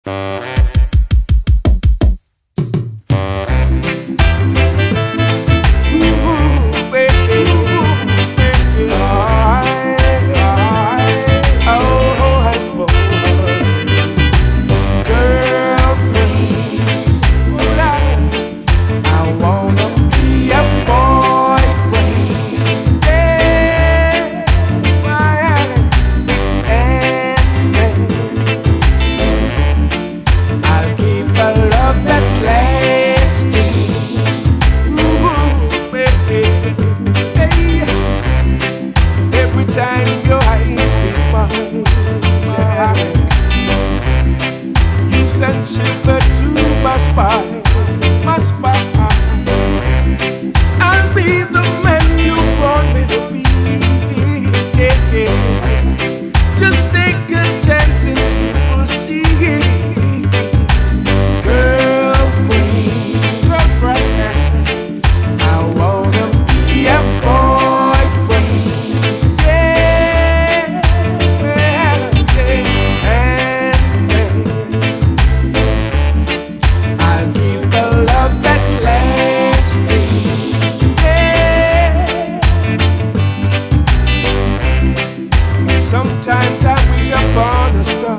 Sometimes I wish upon a star,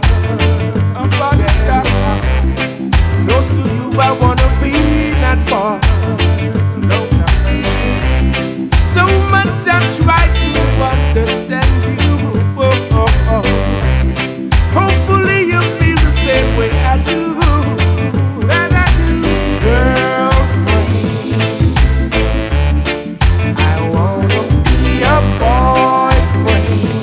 close to you I wanna be, not far. So much I try to understand you. Hopefully you feel the same way I do. That I do, girlfriend. I wanna be a boyfriend.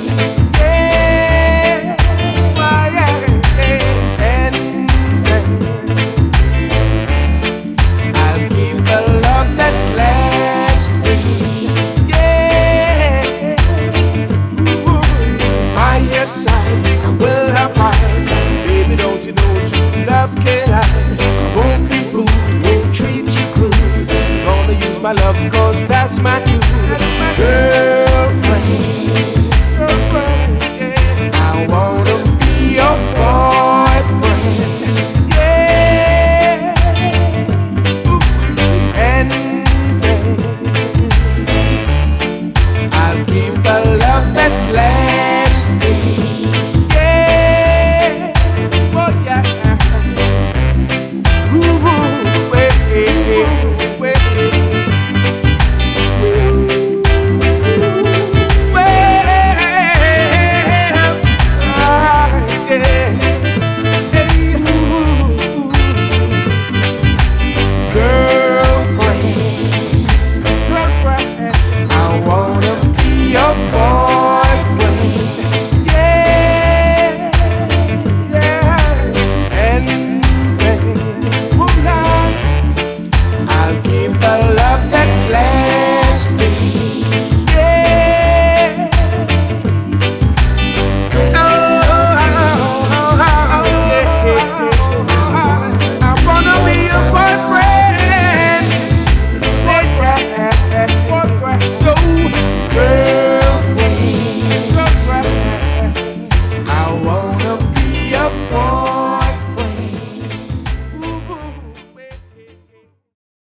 I will have mine. Baby, don't you know true love can hide? I won't be fooled, won't treat you cruel. Gonna use my love cause that's my